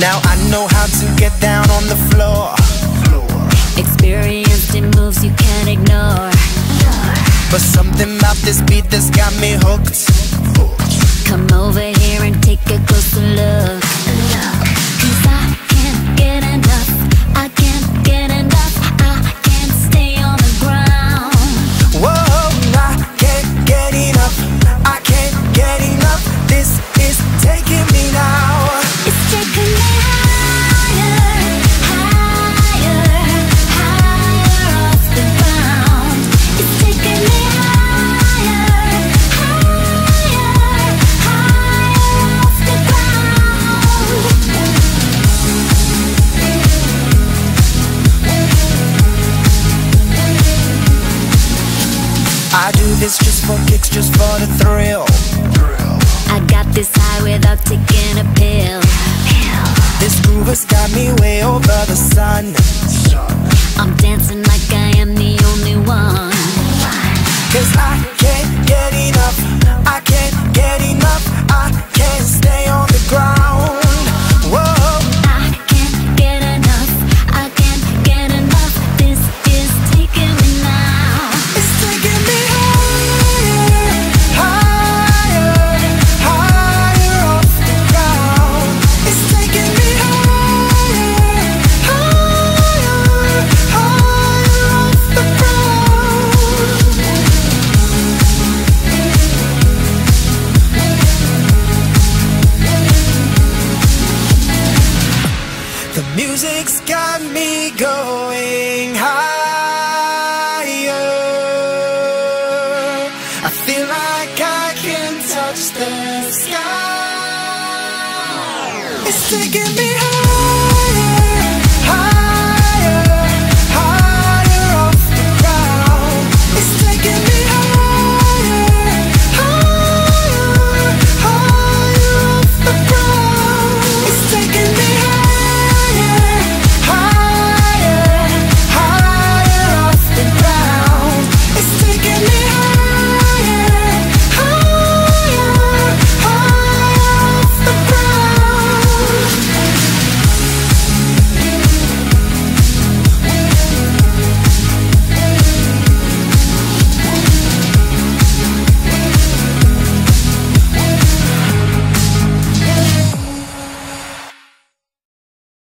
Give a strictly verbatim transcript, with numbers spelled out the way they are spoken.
Now I know how to get down on the floor. Experienced in moves you can't ignore. But something about this beat that's got me hooked. Come over here and take a closer look. Cause I can't get enough, I can't get enough, I can't stay on the ground. Whoa, I can't get enough, I can't get enough. This is taking me now. It's taking me higher, higher, higher off the ground. It's taking me higher, higher, higher off the ground. I do this just for kicks, just for the thrill. I got this high without taking a pill. This groove has got me way over the sun. I'm dancing like I am the only one. Cause I can't get enough, I can't get enough, I can't stay on the ground. Whoa, I can't get enough, I can't get enough. This is taking me now. it's taking me higher, higher, higher off the ground. It's taking me higher, higher, higher off the ground. The music's got me going higher. I feel like I can touch the sky. It's taking me higher.